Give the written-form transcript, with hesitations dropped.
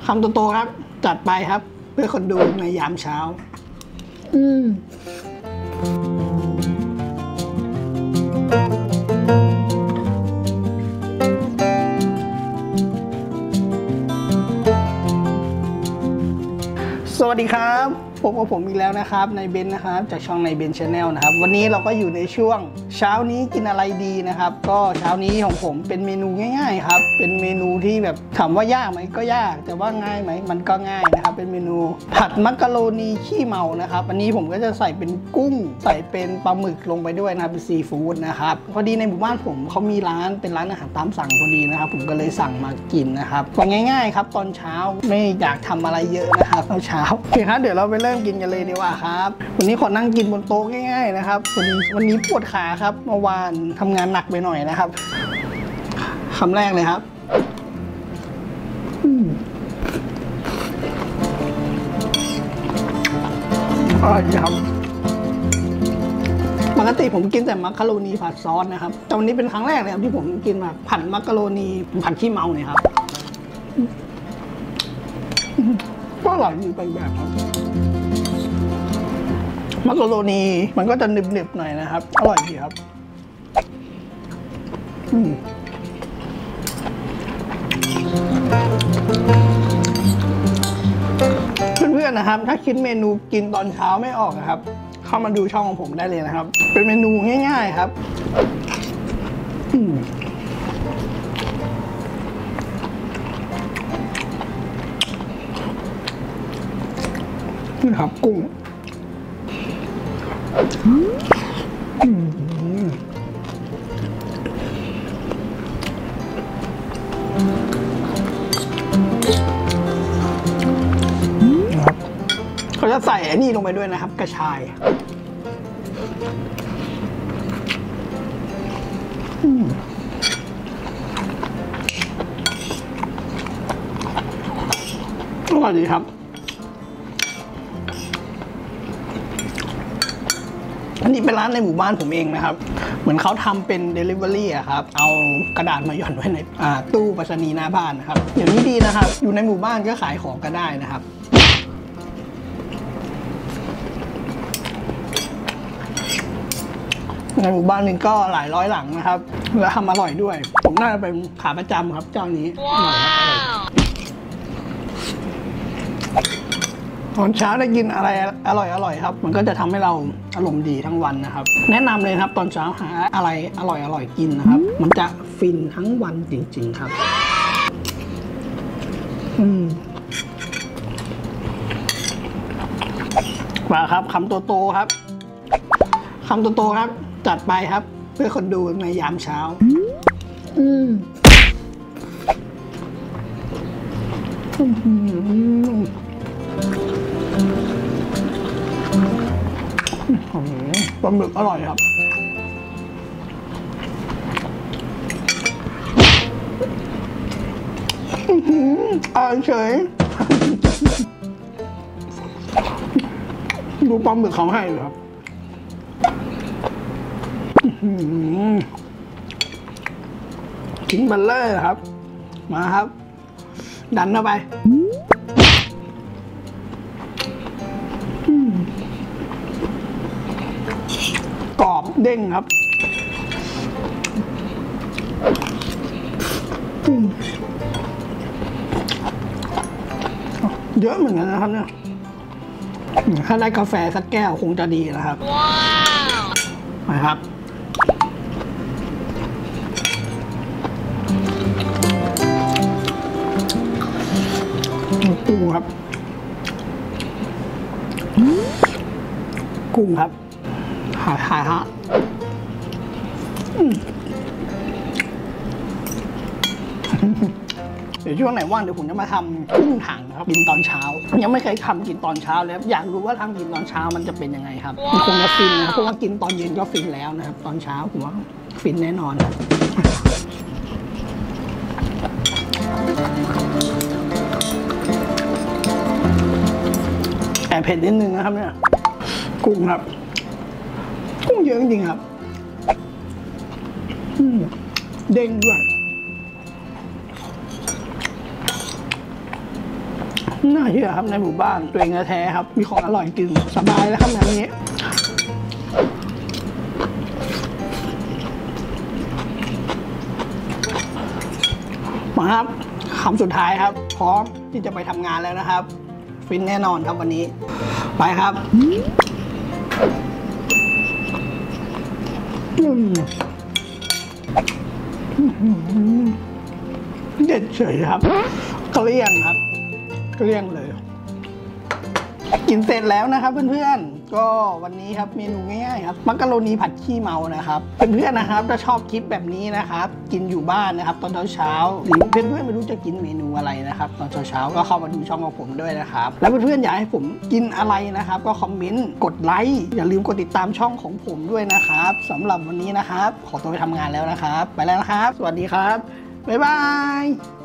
คำโตๆครับจัดไปครับเพื่อคนดูในยามเช้าสวัสดีครับพบกับผมอีกแล้วนะครับในเบนนะครับจากช่องในเบนชาแนลนะครับวันนี้เราก็อยู่ในช่วงเช้านี้กินอะไรดีนะครับก็เช้านี้ของผมเป็นเมนูง่ายๆครับเป็นเมนูที่แบบถามว่ายากไหมก็ยากแต่ว่าง่ายไหมมันก็ง่ายนะครับเป็นเมนูผัดมักกะโรนีขี้เมานะครับอันนี้ผมก็จะใส่เป็นกุ้งใส่เป็นปลาหมึกลงไปด้วยนะครับเป็นซีฟู้ดนะครับพอดีในหมู่บ้านผมเขามีร้านเป็นร้านอาหารตามสั่งพอดีนะครับผมก็เลยสั่งมากินนะครับก็ง่ายๆครับตอนเช้าไม่อยากทำอะไรเยอะนะครับตอนเช้าโอเคครับเดี๋ยวเราไปเริ่มกินกันเลยดีกว่าครับวันนี้ขอนั่งกินบนโต๊ะง่ายๆนะครับวันนี้ปวดขาครับเมื่อวานทำงานหนักไปหน่อยนะครับคำแรกเลยครับอร่อยครับปกติผมกินแต่มักกะโรนีผัดซอสนะครับแต่วันนี้เป็นครั้งแรกเลยครับที่ผมกินแบบผัดมักกะโรนีผัดขี้เมาเนี่ยครับก็อร่อยดีไปแบบครับมักกะโรนีมันก็จะหนึบๆหน่อยนะครับอร่อยดีครับเพื่อนๆนะครับถ้าคิดเมนูกินตอนเช้าไม่ออกนะครับเข้ามาดูช่องของผมได้เลยนะครับเป็นเมนูง่ายๆครับนี่ครับกุ้งนะครับเขาจะใส่อันนี้ลงไปด้วยนะครับกระชายอร่อยดีครับอันนี้เป็นร้านในหมู่บ้านผมเองนะครับเหมือนเขาทำเป็น Delivery อะครับเอากระดาษมาหย่อนไว้ในตู้ไปรษณีย์หน้าบ้านนะครับเดี๋ยวนี้ดีนะครับอยู่ในหมู่บ้านก็ขายของก็ได้นะครับในหมู่บ้านนึงก็หลายร้อยหลังนะครับและทำอร่อยด้วยผมน่าจะเป็นขาประจำครับเจ้านี้อร่อยครับตอนเช้าได้กินอะไรอร่อยครับมันก็จะทำให้เราอารมณ์ดีทั้งวันนะครับแนะนำเลยครับตอนเช้าหาอะไรอร่อยกินนะครับมันจะฟินทั้งวันจริงๆครับมาครับคำโตๆครับคำโตๆครับจัดไปครับเพื่อคนดูในยามเช้าปลาหมึกอร่อยครับอร่อยเฉยดูปลาหมึกเขาให้เลยครับทิ้งบัลเลอร์ครับมาครับดันเข้าไปกรอบเด้งครับเยอะเหมือนกันนะครับเนี่ยถ้าได้กาแฟสักแก้วคงจะดีนะครับนะครับกุ้งครับกุ้งครับหายฮะเดี๋ยวช่วงไหนว่างเดี๋ยวผมจะมาทำกุ้งถังครับกินตอนเช้ายังไม่เคยทำกินตอนเช้าเลยอยากรู้ว่าทำกินตอนเช้ามันจะเป็นยังไงครับมันคงจะฟินนะครับเพราะว่ากินตอนเย็นก็ฟินแล้วนะครับตอนเช้าผมว่าฟินแน่นอนแอบเผ็ดนิดนึงนะครับเนี่ยกุ้งครับกุ้งเยอะจริงๆครับเด้งด้วยน่าเชื่อครับในหมู่บ้านตัวเองแท้ๆครับมีของอร่อยกินสบายแล้วครับแบบนี้มาครับคำสุดท้ายครับ พร้อมที่จะไปทำงานแล้วนะครับ ฟินแน่นอนครับวันนี้ไปครับเด็ดเฉยครับเกลี้ยงครับเกลี้ยงเลยกินเสร็จแล้วนะครับเพื่อนๆก็วันนี้ครับเมนูง่ายๆครับมักกะโรนีผัดขี้เมานะครับเพื่อนๆนะครับถ้าชอบคลิปแบบนี้นะครับกินอยู่บ้านนะครับตอนเช้าหรือเพื่อนๆไม่รู้จะกินเมนูอะไรนะครับตอนเช้าก็เข้ามาดูช่องของผมด้วยนะครับแล้วเพื่อนๆอยากให้ผมกินอะไรนะครับก็คอมเมนต์กดไลค์อย่าลืมกดติดตามช่องของผมด้วยนะครับสำหรับวันนี้นะครับขอตัวไปทำงานแล้วนะครับไปแล้วนะครับสวัสดีครับบ๊ายบาย